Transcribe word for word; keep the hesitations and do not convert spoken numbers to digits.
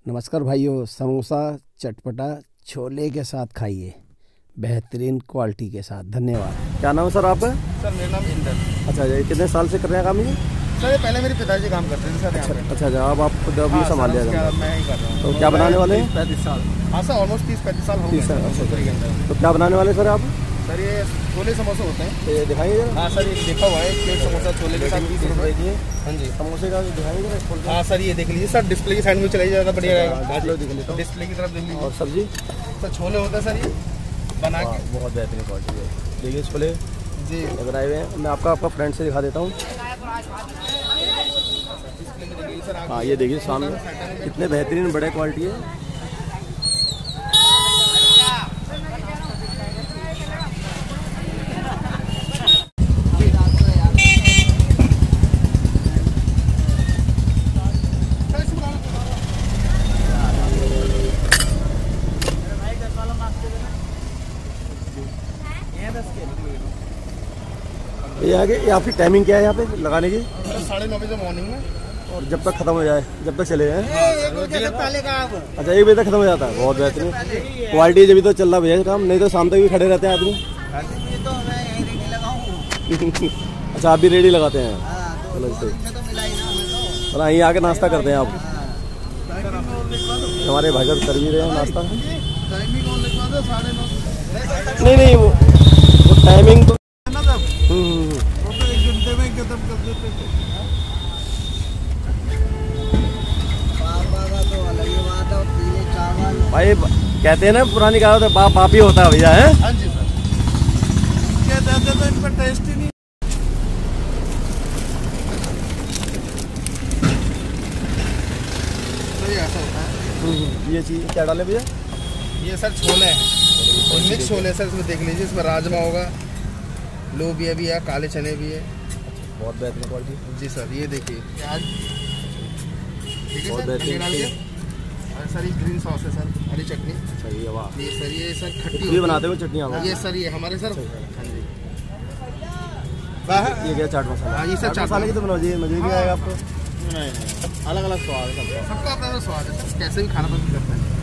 नमस्कार भाइयों, समोसा चटपटा छोले के साथ खाइए, बेहतरीन क्वालिटी के साथ। धन्यवाद। क्या नाम है सर आपका? सर मेरा नाम इंदर। अच्छा, ये कितने साल से कर रहे हैं काम ये? सर ये पहले मेरे पिताजी काम करते थे सर। अच्छा अच्छा अच्छा, अब आप खुद अपनी संभाल लिया जाए। मैं ही कर रहा हूँ। तो क्या बनाने वाले हैं? पैंतीस साल। हाँ सर, ऑलमोस्ट तीस पैंतीस साल हो गए। तो क्या बनाने वाले सर आप? सर ये छोले समोसे होते हैं। ये दिखाइए। हाँ सर, ये देखा हुआ है, प्लेट समोसा छोले के साथ बीस रुपए की। हाँ जी, समोसे का दिखाएंगे। हाँ सर, ये देख लीजिए सर, डिस्प्ले की साइड में चलाइए, ज़्यादा बढ़िया रहेगा। डिस्प्ले की तरफ देख लीजिए। और सब्जी सर छोले होते हैं सर, ये बना के बहुत बेहतरीन क्वालिटी है। देखिए छोले जी बनाए हुए हैं। मैं आपका आपका फ्रेंड से दिखा देता हूँ। हाँ, ये देखिए सामने कितने बेहतरीन बड़े क्वालिटी है। ये आगे ये आपकी टाइमिंग क्या है यहाँ पे लगाने की? साढ़े नौ बजे मॉर्निंग में, और जब तक खत्म हो जाए, जब तक चले जाए। पहले का आप अच्छा, एक बजे तक खत्म हो जाता है। बहुत बेहतरीन क्वालिटी, जब भी तो चल रहा भैया काम, नहीं तो शाम तक भी खड़े रहते हैं आदमी। अच्छा, आप भी रेडी लगाते हैं? चलो सही। और यहीं आके नाश्ता करते हैं आप? हमारे भाई साहब कर भी रहे हैं नाश्ता। नहीं नहीं, वो वो टाइमिंग तो एक घंटे में खत्म कर देते थे। भाई कहते हैं ना, पुरानी कहावत है, बाप बाप ही होता है भैया। है हाँ जी सर, क्या देते तो इनका टेस्ट ही नहीं। तो ये ऐसा होता है। ये चीज क्या डाले भैया? ये सर छोले हैं, और मिक्स छोले सर, इसमें देख लीजिए, इसमें राजमा होगा, लोबिया भी है, काले चने भी है। बहुत बेहतरीन क्वालिटी जी सर, ये देखिए प्याज, ठीक है बहुत सर, बेहतरीन। डालिए। और सर ये ग्रीन सॉस है सर, हरी चटनी। अच्छा, ये वाह, ये सर, ये सर खट्टी ये बनाते हो चटनी? ये सर, ये हमारे सर। हाँ जी, ये क्या चाट मसाला? हाँ, ये सर चाट मसाले की तो मजे मजे भी आएगा आपको। नहीं नहीं, अलग अलग स्वाद है सबका, सबका अपना स्वाद है सर, कैसे भी खाना पसंद करते हैं।